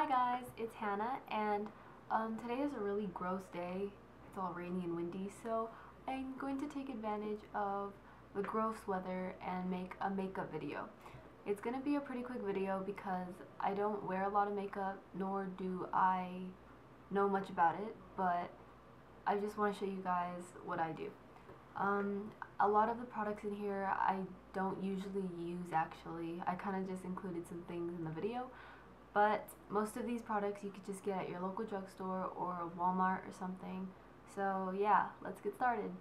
guys, it's Hannah, and today is a really gross day. It's all rainy and windy, so I'm going to take advantage of the gross weather and make a makeup video. It's going to be a pretty quick video because I don't wear a lot of makeup, nor do I know much about it, but I just want to show you guys what I do. A lot of the products in here I don't usually use actually. I kind of just included some things in the video. But most of these products you could just get at your local drugstore or Walmart or something. So yeah, let's get started.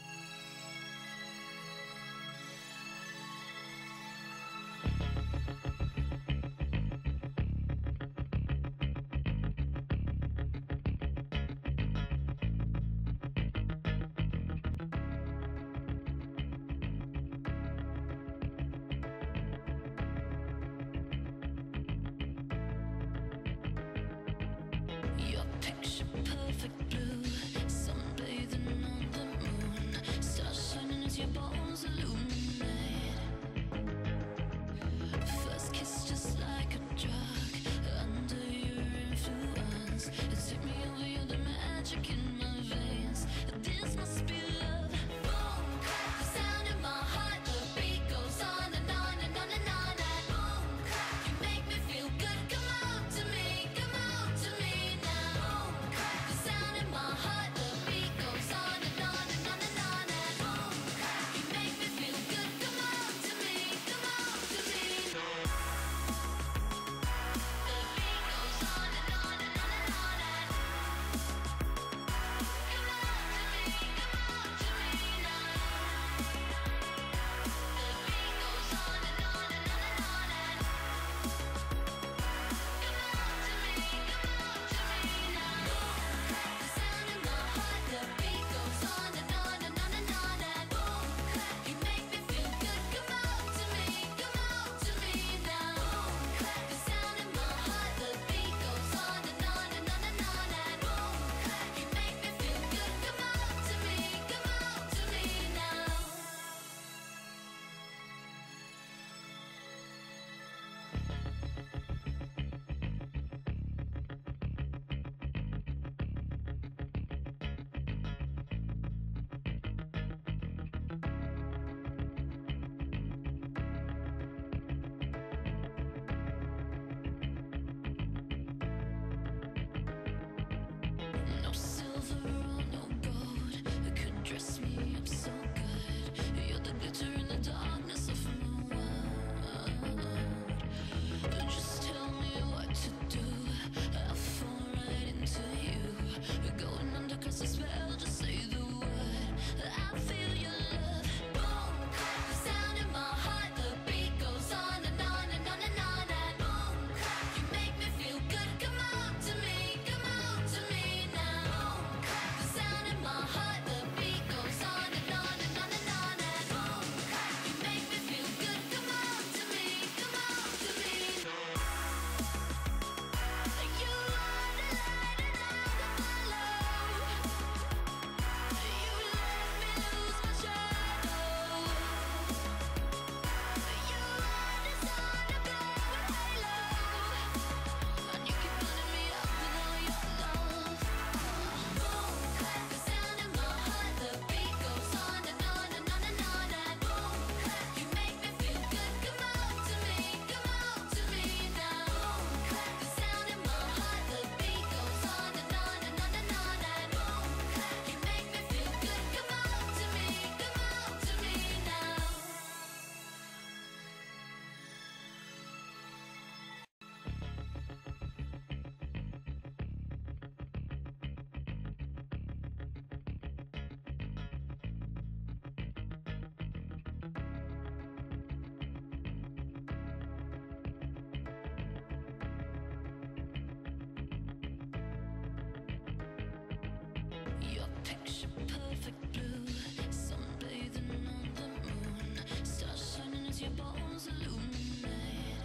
Perfect blue, sunbathing on the moon, stars shining as your bones illuminate. First kiss just like a drug, under your influence. It took me over, you're the magic in my veins. This must be love. Boom, clap, the sound in my heart, the beat goes on and on and on and on. And boom, clap, you make me feel good. Come out to me, come out to me now. Boom, clap, the sound in my heart, the beat goes on and on and on and on. And boom, clap, you make me feel good. Come out to me, come out to me. The beat goes on and on and on and on. And come out to me, come out to me now. The beat goes on and on and on and on. And come out to me, come out to me now. The sound in my heart, the beat goes on and on and on and on. And boom, clap, you make me feel good. Come out to me now. The sound in my heart, the beat goes on and on and on and on. And boom, clap, you make me feel good. Come out to me now. No silver or no gold could dress me up so good. You're the glitter in the darkness of my world. Just tell me what to do. I'll fall right into you. Going under 'cause the spell. Just say the word. I feel your love. Boom, clap, the sound in my heart. The beat goes on and on and on and on. And boom, clap, you make me feel good. Come out to me now. Boom, clap, the sound in my heart. The beat goes on and on and on and on. And boom, clap, you make me feel good. Come out to me now. You are the light and I follow. You let me lose my shadow. You are the sun to blow a halo, and you keep burning me up with all your love. Boom, clap, the sound in my heart, the beat goes on and on and on and on. And boom, clap, you make me feel good. Come out to me now. Boom, clap, the sound in my heart, the beat goes on and on and on and on. And boom, clap, you make me feel good. Come out to me now. Your picture perfect blue, sunbathing on the moon, stars shining as your bones illuminate.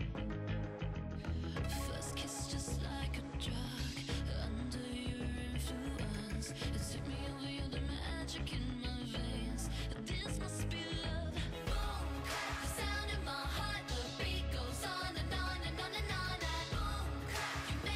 First kiss just like a drug, under your influence. It took me over, you're the magic in my veins. This must be love. Boom, clap, the sound in my heart, the beat goes on and on and on and on. And boom, clap, you make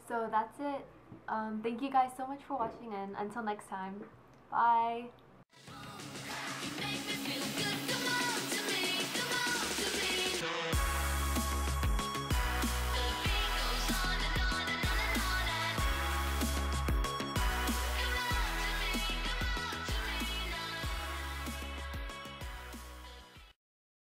So that's it. Thank you guys so much for watching, and until next time, bye. You make me feel good, come on.